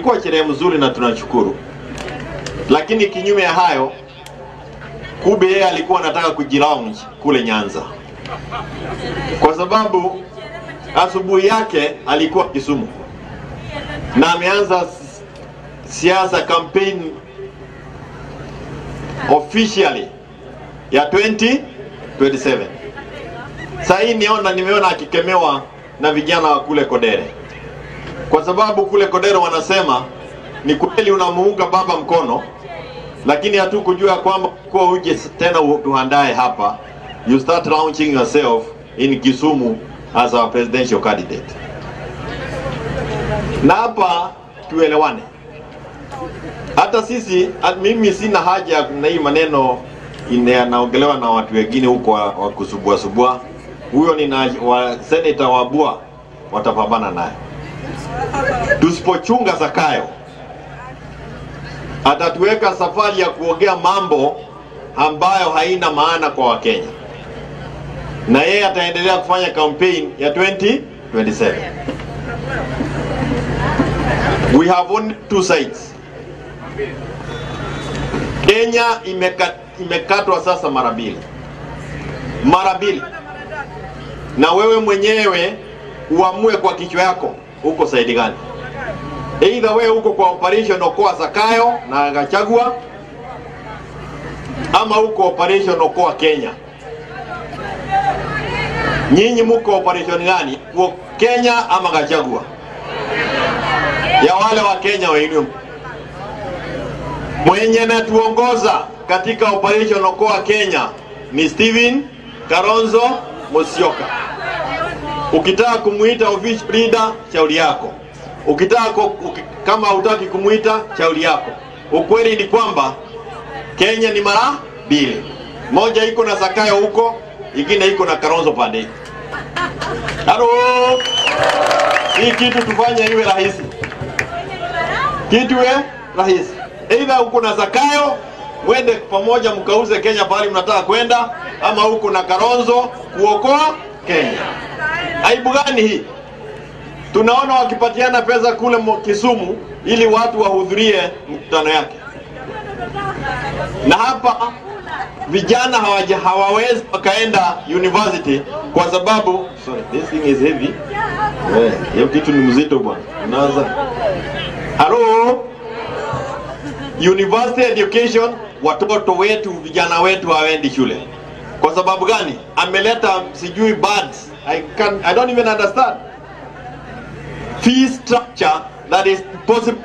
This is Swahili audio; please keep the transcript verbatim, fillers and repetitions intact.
Ilikuwa sherehe mzuri na tunashukuru. Lakini kinyume ya hayo, Kube yeye alikuwa anataka kujilaunch kule Nyanza. Kwa sababu asubuhi yake alikuwa Kisumu. Na ameanza siasa campaign officially ya twenty twenty-seven. Sasa hii niona nimeona akikemewa na vijana wa kule Kodere. Kwa sababu kule Kodere wanasema ni kweli unamuunga baba mkono, lakini hatukujua kwamba kwa uje tena tuandae hapa, you start launching yourself in Kisumu as our presidential candidate. Na hapa tuelewane. Hata sisi, mimi sina haja na hii maneno inaongelewa na watu wengine huko wa, wa kusubua subua. Huyo ni na wa senator wa Bua watapambana naye. Tusipochunga Zakayo atatuweka safari ya kuongea mambo ambayo haina maana kwa Wakenya. Na yeye ataendelea kufanya campaign ya twenty twenty-seven. We have only two sides. Kenya imekat, imekatwa sasa mara mbili. Mara mbili. Na wewe mwenyewe uamue kwa kichwa yako uko side gani. Either wewe uko kwa operation Okoa Zakayo na Gachagua, ama uko operation Okoa Kenya. Nyinyi mko operation gani? Kwa Kenya ama Gachagua? Ya wale wa Kenya wenyewe. Mwenye natuongoza katika operation Okoa Kenya ni Steven Kalonzo Musyoka. Ukitaka kumuita official leader, shauri yako. Ukitaka uki, kama hutaki kumuita, shauri yako. Ukweli ni kwamba Kenya ni mara mbili. Moja iko na Zakayo huko, ingine iko na Kalonzo pande. Halo. Hii kitu tufanye iwe rahisi. Kitu iwe rahisi. Either uko na Zakayo, wende pamoja mkauze Kenya pale mnataka kwenda, ama huko na Kalonzo kuokoa Kenya. Aibu gani hii? Tunaona wakipatiana pesa kule Kisumu ili watu wahudhurie mkutano yake. Na hapa vijana hawaja hawawezi wakaenda university kwa sababu sorry, this thing is heavy. Eh, hiyo kitu ni mzito bwana. Unaanza. Hello. University education, watoto wetu, vijana wetu hawaendi shule. Kwa sababu gani? Ameleta sijui birds. I can I don't even understand. Fee structure that is possible.